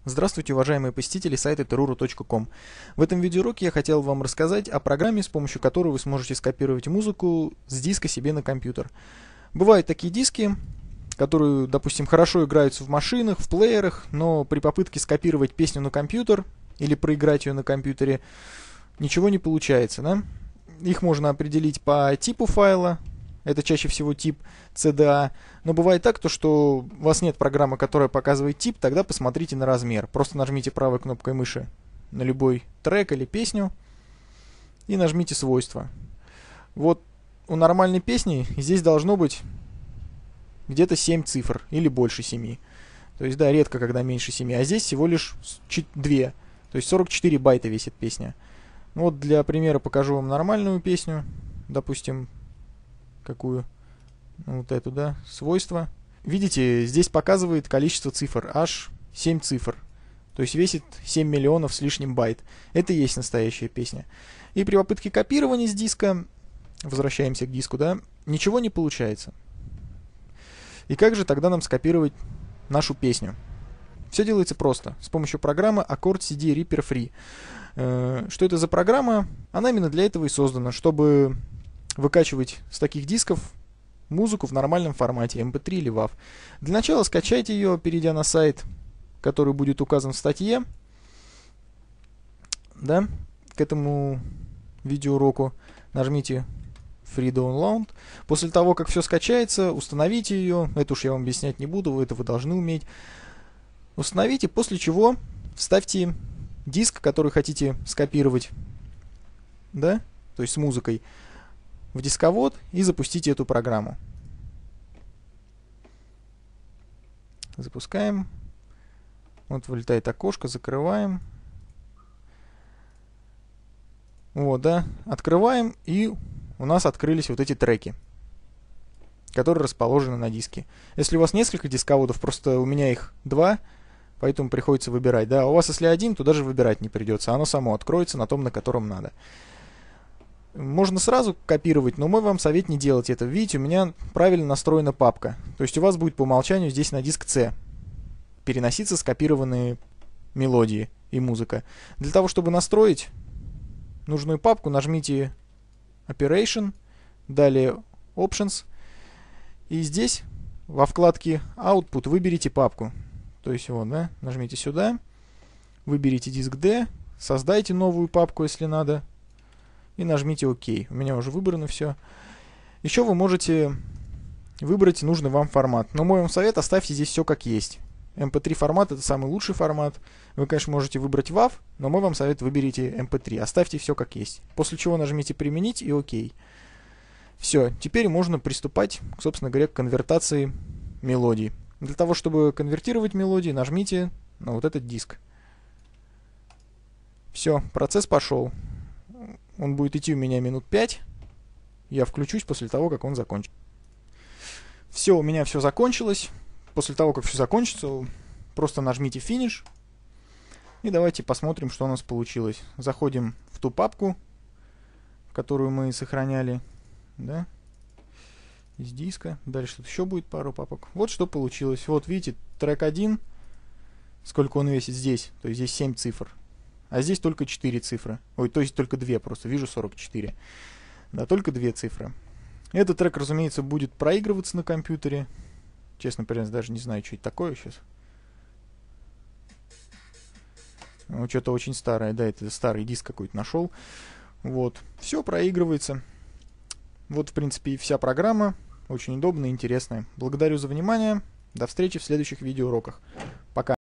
Здравствуйте, уважаемые посетители сайта teruru.com. В этом видеоуроке я хотел вам рассказать о программе, с помощью которой вы сможете скопировать музыку с диска себе на компьютер. Бывают такие диски, которые, допустим, хорошо играются в машинах, в плеерах, но при попытке скопировать песню на компьютер или проиграть ее на компьютере ничего не получается, да? Их можно определить по типу файла. Это чаще всего тип CDA. Но бывает так, что у вас нет программы, которая показывает тип, тогда посмотрите на размер. Просто нажмите правой кнопкой мыши на любой трек или песню и нажмите свойства. Вот у нормальной песни здесь должно быть где-то 7 цифр или больше 7. То есть, да, редко, когда меньше 7. А здесь всего лишь 2. То есть 44 байта весит песня. Вот для примера покажу вам нормальную песню. Допустим, какую? Вот эту, да, свойства. Видите, здесь показывает количество цифр, аж 7 цифр. То есть весит 7 миллионов с лишним байт. Это и есть настоящая песня. И при попытке копирования с диска, возвращаемся к диску, да, ничего не получается. И как же тогда нам скопировать нашу песню? Все делается просто, с помощью программы Accord CD Reaper Free. Что это за программа? Она именно для этого и создана, чтобы выкачивать с таких дисков музыку в нормальном формате, MP3 или WAV. Для начала скачайте ее, перейдя на сайт, который будет указан в статье, да, к этому видеоуроку. Нажмите Free Download. После того, как все скачается, установите ее. Это уж я вам объяснять не буду, это вы должны уметь. Установите, после чего вставьте диск, который хотите скопировать, да, то есть с музыкой, в дисковод и запустите эту программу. Запускаем. Вот вылетает окошко, закрываем. Вот, да, открываем, и у нас открылись вот эти треки, которые расположены на диске. Если у вас несколько дисководов, просто у меня их 2, поэтому приходится выбирать. Да, у вас если один, то даже выбирать не придется. Оно само откроется на том, на котором надо. Можно сразу копировать, но мой вам совет не делать это. Видите, у меня правильно настроена папка. То есть у вас будет по умолчанию здесь на диск C переноситься скопированные мелодии и музыка. Для того, чтобы настроить нужную папку, нажмите Operation, далее Options. И здесь во вкладке Output выберите папку. То есть вот, да, нажмите сюда, выберите диск D, создайте новую папку, если надо. И нажмите ОК. У меня уже выбрано все. Еще вы можете выбрать нужный вам формат. Но мой вам совет, оставьте здесь все как есть. MP3 формат это самый лучший формат. Вы, конечно, можете выбрать WAV, но мой вам совет, выберите MP3. Оставьте все как есть. После чего нажмите применить и ОК. Все, теперь можно приступать, собственно говоря, к конвертации мелодий. Для того, чтобы конвертировать мелодии, нажмите на вот этот диск. Все, процесс пошел. Он будет идти у меня минут 5. Я включусь после того, как он закончится. Все, у меня все закончилось. После того, как все закончится, просто нажмите финиш. И давайте посмотрим, что у нас получилось. Заходим в ту папку, которую мы сохраняли. Да? Из диска. Дальше тут еще будет пару папок. Вот что получилось. Вот видите, трек 1. Сколько он весит здесь. То есть здесь 7 цифр. А здесь только 4 цифры. Ой, то есть только 2 просто. Вижу 44. Да, только 2 цифры. Этот трек, разумеется, будет проигрываться на компьютере. Честно говоря, даже не знаю, что это такое сейчас. Ну, что-то очень старое. Да, это старый диск какой-то нашел. Вот. Все проигрывается. Вот, в принципе, и вся программа. Очень удобная и интересная. Благодарю за внимание. До встречи в следующих видеоуроках. Пока.